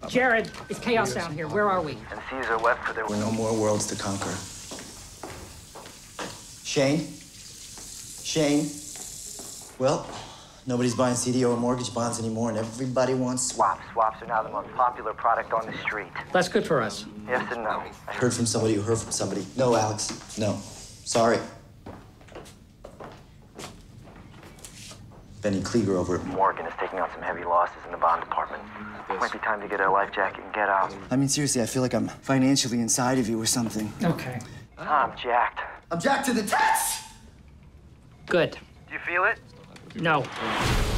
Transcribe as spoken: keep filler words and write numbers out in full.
Jared, it's chaos down here. Where are we? And Caesar left for there were no more worlds to conquer. Shane? Shane? Well, nobody's buying C D O or mortgage bonds anymore, and everybody wants swaps. Swaps are now the most popular product on the street. That's good for us. Yes and no. I heard from somebody who heard from somebody. No, Alex. No. Sorry. Benny Klieger over at Morgan is taking on some heavy losses in the bond department. Might be time to get a life jacket and get out. I mean, seriously, I feel like I'm financially inside of you or something. Okay. I'm jacked. I'm jacked to the tits! Good. Do you feel it? No.